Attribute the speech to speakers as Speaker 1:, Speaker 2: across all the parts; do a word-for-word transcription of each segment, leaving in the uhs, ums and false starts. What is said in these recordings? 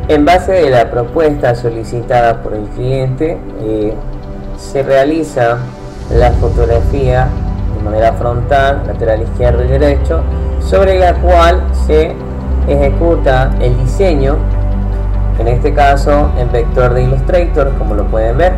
Speaker 1: En base de la propuesta solicitada por el cliente, eh, se realiza la fotografía de manera frontal, lateral izquierdo y derecho, sobre la cual se ejecuta el diseño, en este caso en vector de Illustrator, como lo pueden ver,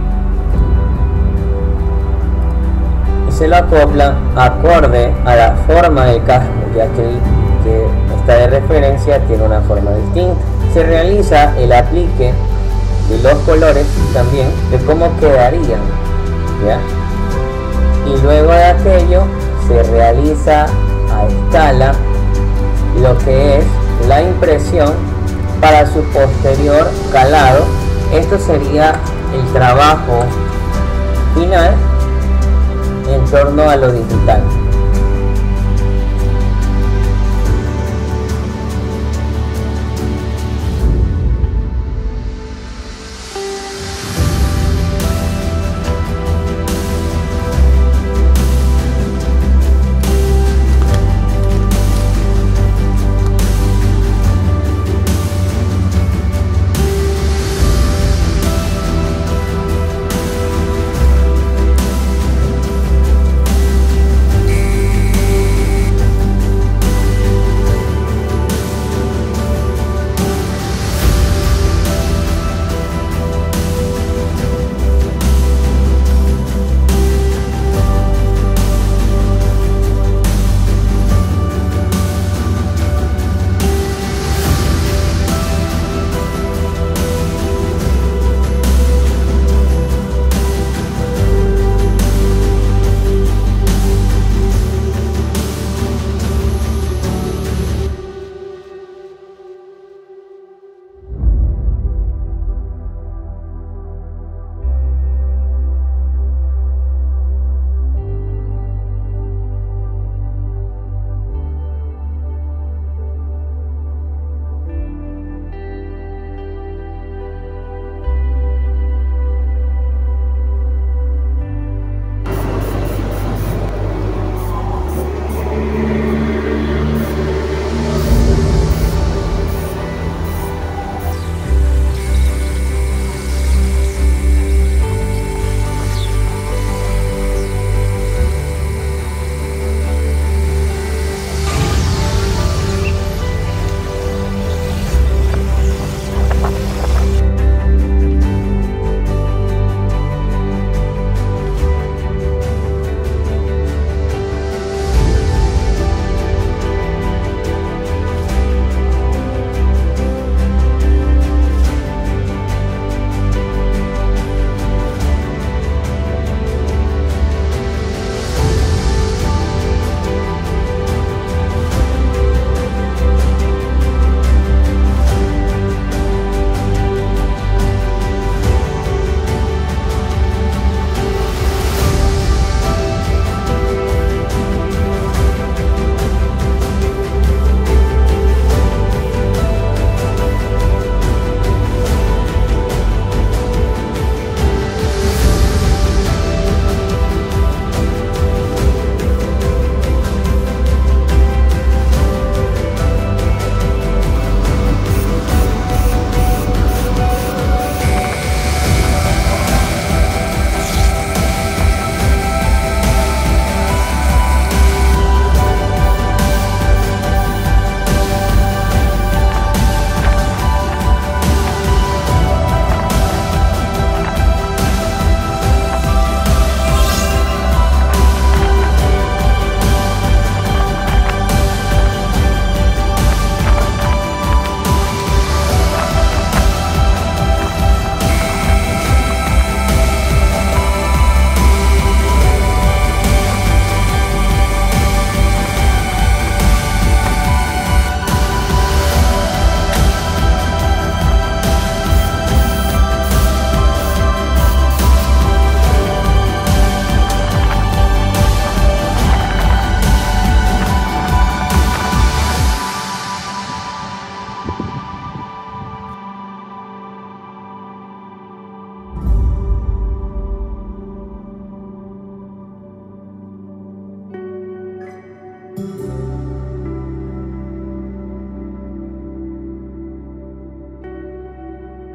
Speaker 1: y se lo acopla acorde a la forma del casco, ya que el que está de referencia tiene una forma distinta. Se realiza el aplique de los colores también, de cómo quedarían, ¿ya? Y luego de aquello se realiza a escala lo que es la impresión para su posterior calado. Esto sería el trabajo final en torno a lo digital.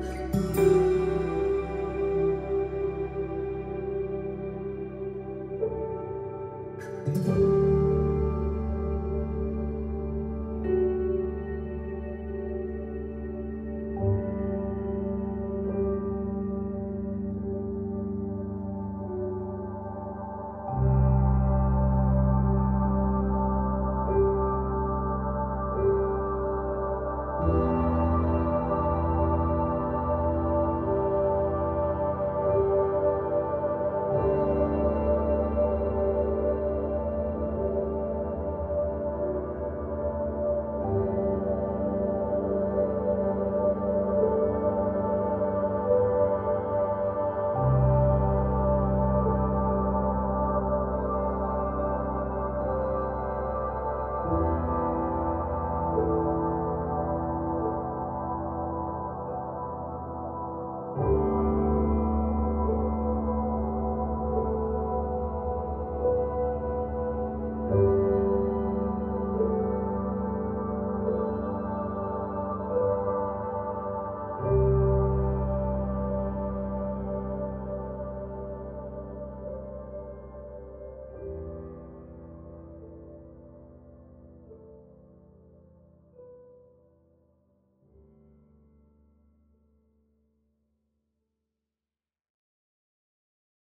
Speaker 2: Audiovisual.